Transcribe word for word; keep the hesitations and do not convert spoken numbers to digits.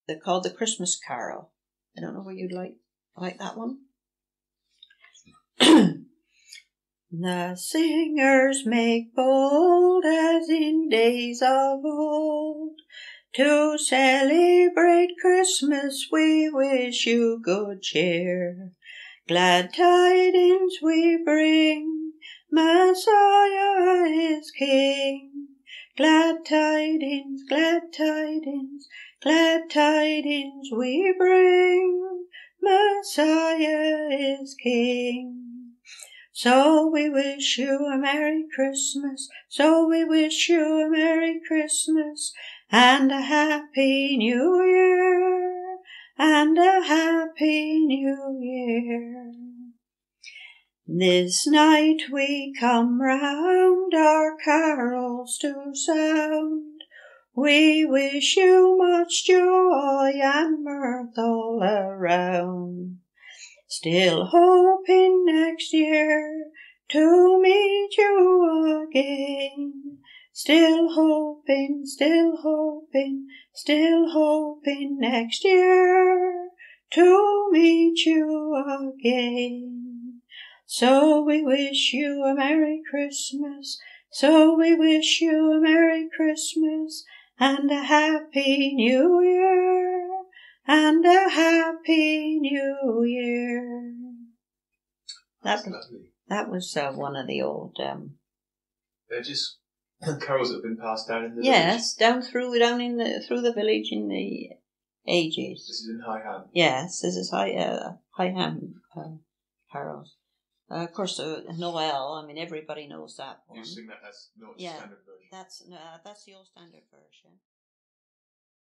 they're called the Christmas Carol. I don't know whether you'd like like that one. The singers make bold as in days of old. To celebrate Christmas we wish you good cheer. Glad tidings we bring, Messiah is King. Glad tidings, glad tidings, glad tidings we bring, Messiah is King. So we wish you a Merry Christmas, so we wish you a Merry Christmas, and a Happy New Year, and a Happy New Year. This night we come round our carols to sound. We wish you much joy and mirth all around. Still hoping next year to meet you again. Still hoping, still hoping, still hoping next year to meet you again. So we wish you a Merry Christmas, so we wish you a Merry Christmas, and a Happy New Year, and a Happy New Year. That was, that was uh, one of the old... Um, They're just carols that have been passed down in the yes, village? down through down in the through the village in the ages. This is in High Ham? Yes, this is High, uh, High Ham uh, carols. Uh, of course, uh, Noel, I mean, everybody knows that one. You sing that as not yeah, standard version? That's, uh, that's the old standard version.